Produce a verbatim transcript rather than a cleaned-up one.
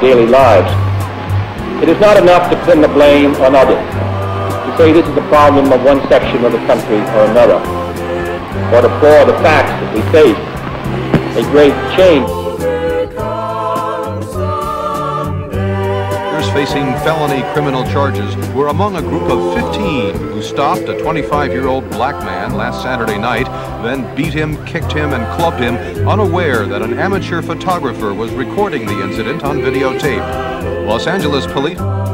daily lives. It is not enough to pin the blame on others, to say this is a problem of one section of the country or another, or to pour the facts that we face a great change. Facing felony criminal charges were among a group of fifteen who stopped a twenty-five-year-old black man last Saturday night, then beat him, kicked him, and clubbed him, unaware that an amateur photographer was recording the incident on videotape. Los Angeles police